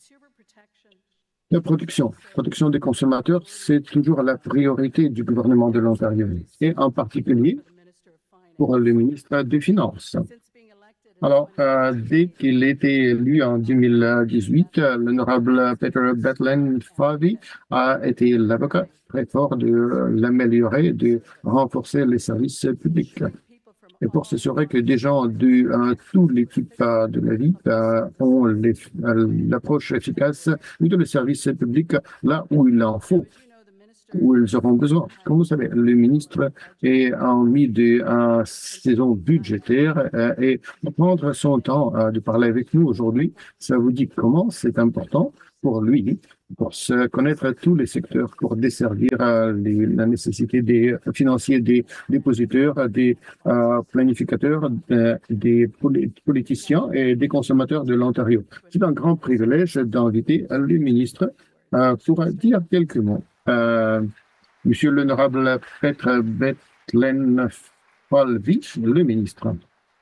La protection des consommateurs, c'est toujours la priorité du gouvernement de l'Ontario, et en particulier pour le ministre des Finances. Alors, dès qu'il a été élu en 2018, l'honorable Peter Bethlen-Favy a été l'avocat très fort de l'améliorer, de renforcer les services publics. Et pour s'assurer que des gens de toute l'équipe de la vie ont l'approche efficace de le service public là où il en faut, où ils auront besoin. Comme vous savez, le ministre est en milieu de saison budgétaire et prendre son temps de parler avec nous aujourd'hui, ça vous dit comment c'est important pour lui, pour se connaître tous les secteurs, pour desservir la nécessité des financiers, des dépositeurs, des planificateurs, des politiciens et des consommateurs de l'Ontario. C'est un grand privilège d'inviter le ministre pour dire quelques mots. Monsieur l'honorable Peter Bethlen-Favy, le ministre.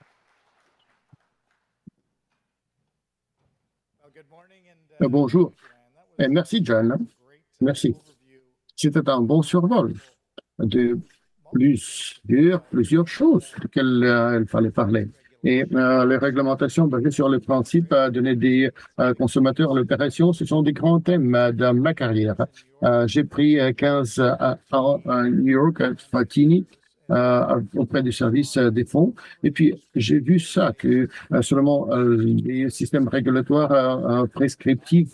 Bonjour. Merci, John. Merci. C'était un bon survol de plusieurs choses desquelles il fallait parler. Et les réglementations basées sur le principe de donner des consommateurs l'opération, ce sont des grands thèmes de ma carrière. J'ai pris 15 ans à New York, à Fatini, auprès du service des fonds. Et puis, j'ai vu ça, que seulement les systèmes régulatoires prescriptifs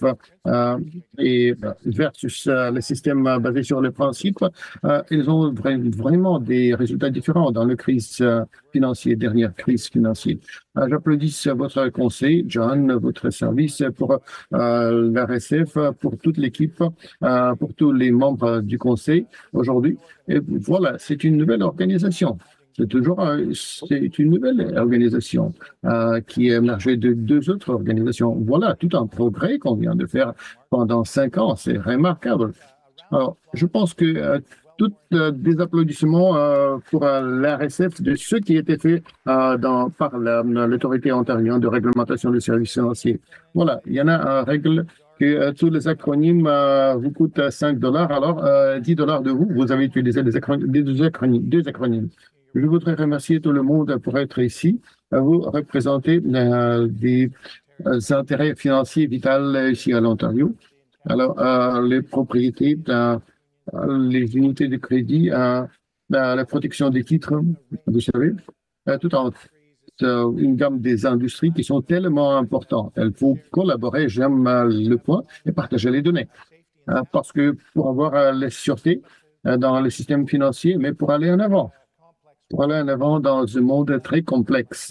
et versus les systèmes basés sur le principe, ils ont vraiment des résultats différents dans la crise financière, dernière crise financière. J'applaudis votre conseil, John, votre service pour l'RSF, pour toute l'équipe, pour tous les membres du conseil aujourd'hui. Et voilà, c'est une nouvelle organisation. C'est une nouvelle organisation qui est émergée de deux autres organisations. Voilà, tout un progrès qu'on vient de faire pendant 5 ans. C'est remarquable. Alors, je pense que des applaudissements pour l'RSF de ce qui a été fait par l'autorité ontarienne de réglementation des services financiers. Voilà, il y en a une règle que tous les acronymes vous coûtent $5. Alors, $10 de vous avez utilisé deux acronymes. Je voudrais remercier tout le monde pour être ici. Vous représentez des intérêts financiers vitaux ici à l'Ontario. Alors, les propriétés, les unités de crédit, la protection des titres, vous savez, tout en une gamme des industries qui sont tellement importantes. Il faut collaborer, j'aime le point, et partager les données. Parce que pour avoir la sûreté dans le système financier, mais pour aller en avant. Pour aller en avant dans un monde très complexe,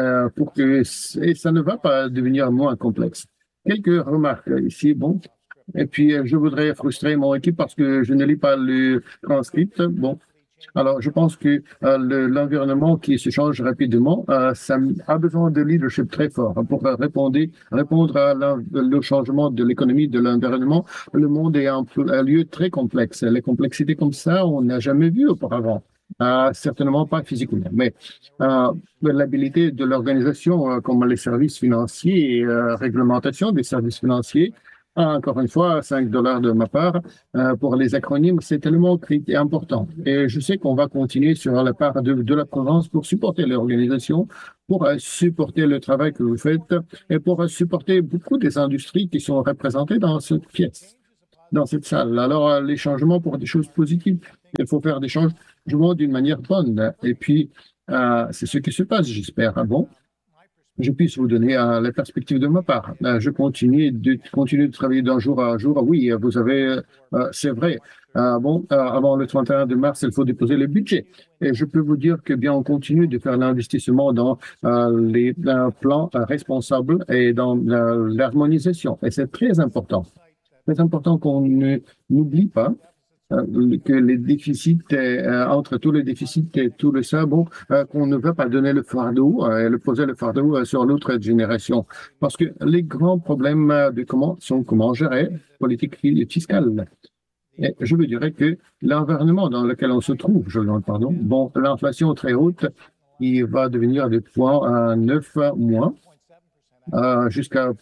et ça ne va pas devenir moins complexe. Quelques remarques ici, bon. Et puis, je voudrais frustrer mon équipe parce que je ne lis pas le transcript. Bon. Alors, je pense que l'environnement qui se change rapidement, ça a besoin de leadership très fort pour répondre à le changement de l'économie, de l'environnement. Le monde est un lieu très complexe. Les complexités comme ça, on n'a jamais vu auparavant. Certainement pas physiquement, mais l'habilité de l'organisation comme les services financiers et réglementation des services financiers, encore une fois, $5 de ma part. Pour les acronymes, c'est tellement important. Et je sais qu'on va continuer sur la part de la province pour supporter l'organisation, pour supporter le travail que vous faites et pour supporter beaucoup des industries qui sont représentées dans cette pièce, dans cette salle. Alors, les changements pour des choses positives, il faut faire des changements d'une manière bonne. Et puis, c'est ce qui se passe, j'espère. Bon. Je puisse vous donner la perspective de ma part. Je continue de travailler d'un jour à jour. Oui, vous avez, c'est vrai. Avant le 31 de mars, il faut déposer le budget. Et je peux vous dire que bien, on continue de faire l'investissement dans les plans responsables et dans l'harmonisation. Et c'est très important. C'est important qu'on n'oublie pas que les déficits, entre tous les déficits et tout le ça, qu'on ne veut pas donner le fardeau, poser le fardeau sur l'autre génération. Parce que les grands problèmes sont comment gérer politique fiscale. Et je vous dirais que l'environnement dans lequel on se trouve, l'inflation très haute, qui va devenir de 0,9 moins, jusqu'à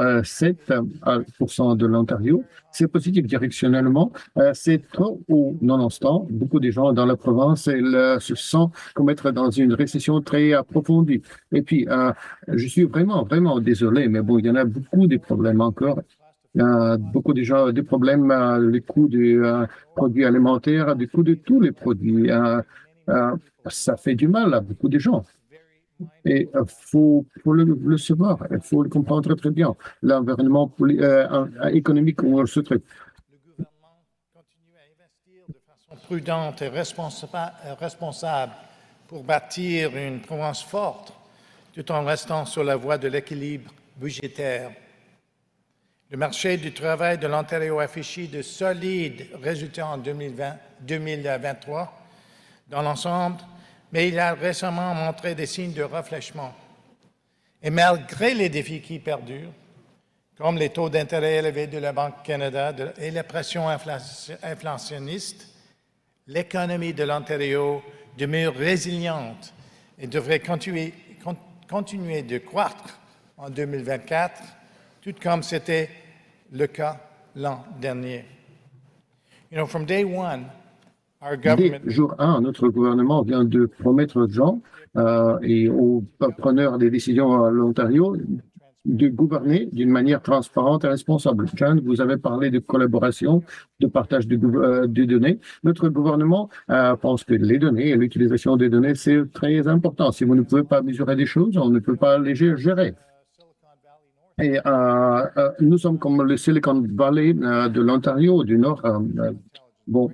0,7% de l'Ontario. C'est positif directionnellement. C'est trop haut nonobstant. Beaucoup de gens dans la province se sentent comme être dans une récession très approfondie. Et puis, je suis vraiment, vraiment désolé, mais bon, il y en a beaucoup de problèmes encore. Beaucoup de gens, des problèmes, les coûts des produits alimentaires, des coûts de tous les produits. Euh, Ça fait du mal à beaucoup de gens. Et faut le savoir, il faut le comprendre très, très bien. L'environnement économique où on se trouve. Le gouvernement continue à investir de façon prudente et responsable pour bâtir une province forte, tout en restant sur la voie de l'équilibre budgétaire. Le marché du travail de l'Ontario affiche de solides résultats en 2023 dans l'ensemble, mais il a récemment montré des signes de refléchement. Et malgré les défis qui perdurent, comme les taux d'intérêt élevés de la Banque du Canada et la pression inflationniste, l'économie de l'Ontario demeure résiliente et devrait continuer de croître en 2024, tout comme c'était le cas l'an dernier. From day one, Dès jour 1, notre gouvernement vient de promettre aux gens et aux preneurs des décisions à l'Ontario de gouverner d'une manière transparente et responsable. John, vous avez parlé de collaboration, de partage de données. Notre gouvernement pense que les données et l'utilisation des données, c'est très important. Si vous ne pouvez pas mesurer des choses, on ne peut pas les gérer. Et nous sommes comme le Silicon Valley de l'Ontario, du Nord. Bon,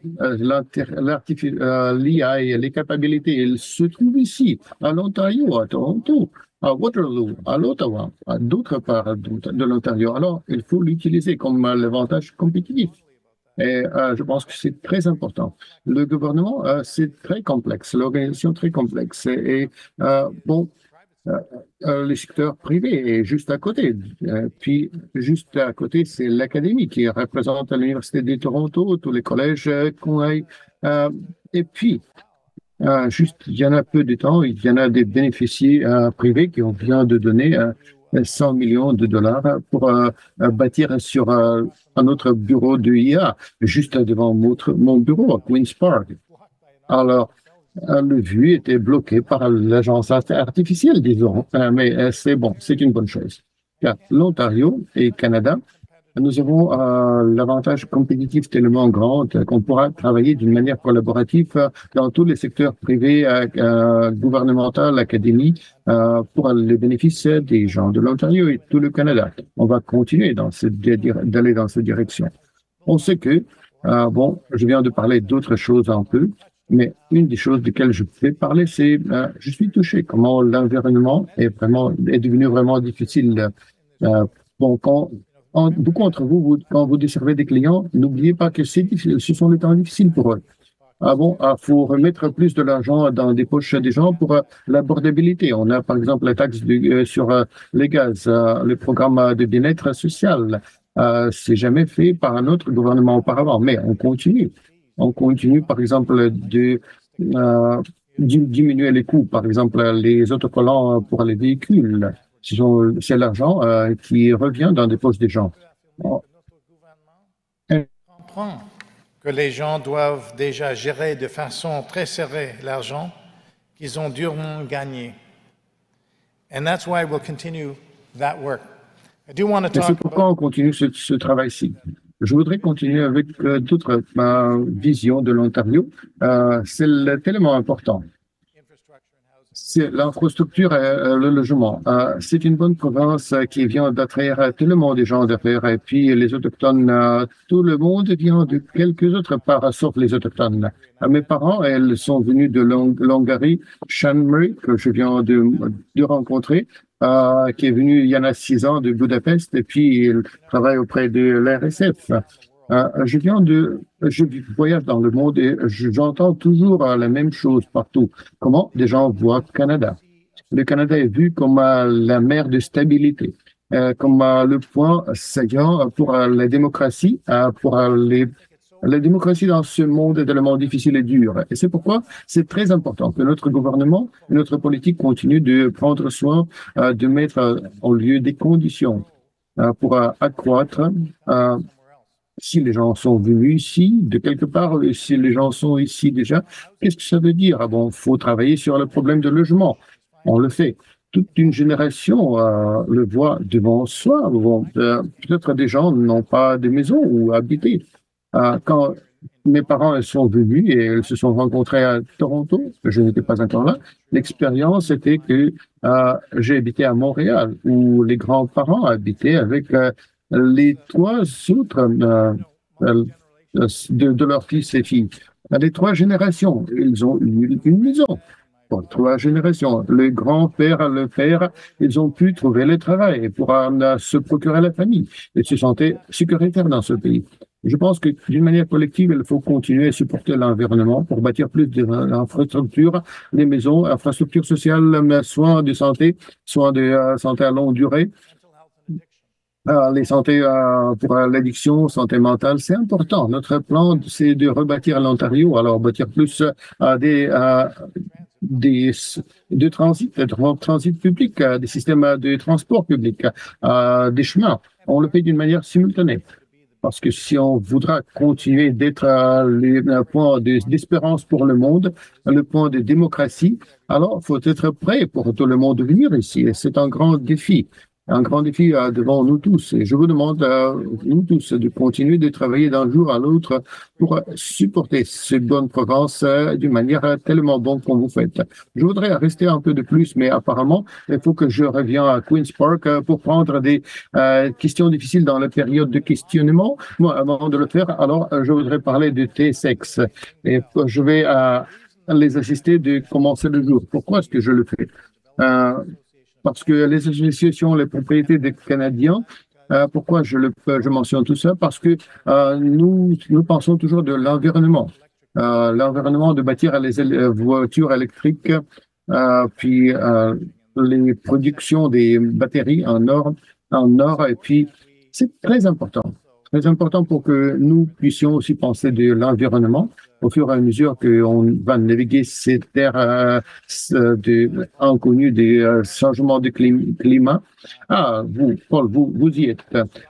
l'IA et les capacités, elles se trouvent ici, à l'Ontario, à Toronto, à Waterloo, à l'Ottawa, à d'autres parts de l'Ontario. Alors, il faut l'utiliser comme l'avantage compétitif. Et je pense que c'est très important. Le gouvernement, c'est très complexe, l'organisation très complexe. Et bon, le secteur privé est juste à côté. Puis, juste à côté, c'est l'académie qui représente l'Université de Toronto, tous les collèges qu'on a. Et puis, juste, il y en a peu de temps, il y en a des bénéficiaires privés qui ont bien de donner 100 millions de dollars pour bâtir sur un autre bureau de IA, juste devant mon bureau à Queen's Park. Alors, le vue était bloqué par l'agence artificielle, disons, mais c'est bon, c'est une bonne chose. Car l'Ontario et le Canada, nous avons l'avantage compétitif tellement grand qu'on pourra travailler d'une manière collaborative dans tous les secteurs privés, gouvernementaux, académie, pour les bénéfices des gens de l'Ontario et tout le Canada. On va continuer d'aller dans cette direction. On sait que, bon, je viens de parler d'autres choses un peu, mais une des choses desquelles je vais parler, c'est je suis touché comment l'environnement est devenu vraiment difficile. Bon, beaucoup d'entre vous, quand vous desservez des clients, n'oubliez pas que c'est difficile, ce sont des temps difficiles pour eux. Ah bon, faut remettre plus de l'argent dans des poches des gens pour l'abordabilité. On a par exemple la taxe sur les gaz, le programme de bien-être social. C'est jamais fait par un autre gouvernement auparavant, mais on continue. On continue, par exemple, de diminuer les coûts, par exemple, les autocollants pour les véhicules. C'est l'argent qui revient dans des poches des gens. Notre gouvernement comprend que les gens doivent déjà gérer de façon très serrée l'argent qu'ils ont durement gagné. And that's why we'll continue that work. C'est pourquoi on continue ce travail-ci. Je voudrais continuer avec d'autres visions de l'Ontario. C'est tellement important. C'est l'infrastructure et le logement. C'est une bonne province qui vient d'attraire tellement de gens d'affaires. Et puis les Autochtones, tout le monde vient de quelques autres parts, sauf les Autochtones. Mes parents, elles sont venus de Longarry, Shanmary, que je viens de rencontrer, qui est venu il y en a 6 ans de Budapest, et puis il travaille auprès de l'RSF. Je voyage dans le monde et j'entends toujours la même chose partout. Comment des gens voient le Canada. Le Canada est vu comme la mer de stabilité, comme le point saillant pour la démocratie, pour les La démocratie dans ce monde est tellement difficile et dur. Et c'est pourquoi c'est très important que notre gouvernement et notre politique continuent de prendre soin de mettre en lieu des conditions pour accroître si les gens sont venus ici, de quelque part, si les gens sont ici déjà, qu'est-ce que ça veut dire? Ah bon, faut travailler sur le problème de logement. On le fait. Toute une génération le voit devant soi. Bon, peut-être des gens n'ont pas de maison où habiter. Quand mes parents sont venus et ils se sont rencontrés à Toronto, je n'étais pas encore là, l'expérience était que j'ai habité à Montréal, où les grands-parents habitaient avec les trois autres euh, de leurs fils et filles. Les trois générations, ils ont eu une maison. Pour trois générations, le grand-père, le père, ils ont pu trouver le travail pour se procurer la famille et se sentir sécuritaires dans ce pays. Je pense que d'une manière collective, il faut continuer à supporter l'environnement pour bâtir plus d'infrastructures, des maisons, infrastructures sociales, soins de santé, soins de santé à longue durée, les santé pour l'addiction, santé mentale, c'est important. Notre plan, c'est de rebâtir l'Ontario, alors bâtir plus des, des, de transit, de transit public, des systèmes de transport public, des chemins. On le fait d'une manière simultanée. Parce que si on voudra continuer d'être le point d'espérance pour le monde, le point de démocratie, alors il faut être prêt pour tout le monde de venir ici. Et c'est un grand défi devant nous tous. Et je vous demande, nous tous, de continuer de travailler d'un jour à l'autre pour supporter cette bonne province d'une manière tellement bonne comme vous faites. Je voudrais rester un peu de plus, mais apparemment, il faut que je revienne à Queen's Park pour prendre des questions difficiles dans la période de questionnement. Moi, avant de le faire, alors, je voudrais parler de T-sex. Et je vais les assister de commencer le jour. Pourquoi est-ce que je le fais? Parce que les associations, les propriétés des Canadiens, pourquoi je mentionne tout ça? Parce que nous pensons toujours de l'environnement. L'environnement de bâtir les voitures électriques, puis les productions des batteries en or, et puis c'est très important. Très important pour que nous puissions aussi penser de l'environnement au fur et à mesure qu'on va naviguer ces terres inconnues des changements de climat. Ah, vous, Paul, vous y êtes.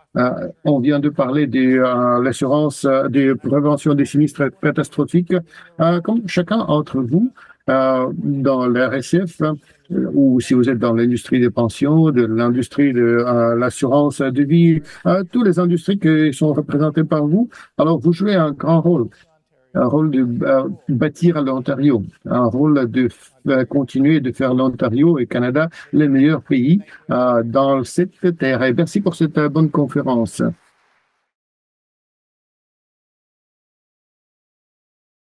On vient de parler de l'assurance de prévention des sinistres catastrophiques. Comme chacun d'entre vous, dans l'RSF, ou si vous êtes dans l'industrie des pensions, de l'industrie de l'assurance de vie, toutes les industries qui sont représentées par vous, alors vous jouez un grand rôle. Un rôle de bâtir l'Ontario, un rôle de continuer de faire l'Ontario et Canada les meilleurs pays dans cette terre. Et merci pour cette bonne conférence.